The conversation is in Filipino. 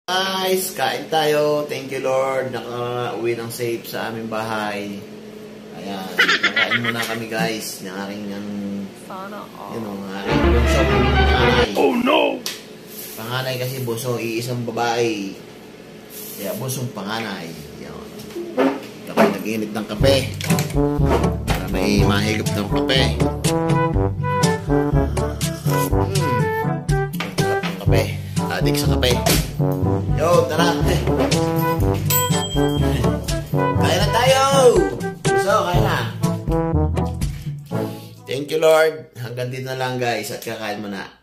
Guys, kain tayo. Thank you Lord. Nakauwi ng safe sa aming bahay. Ayan. Nakain muna kami guys. Ng aking sana all. Yun ang aking bunsong panganay. Oh no! Panganay kasi buso, iisang babae. Kaya busong panganay. Yan. Tapos nag-init ng kape. Para may mahigop ng kape. Kape. Adik sa kape. Yo, tara. Kaya na tayo. So, kaya na. Thank you Lord. Hanggang dito na lang guys at kakain mo na.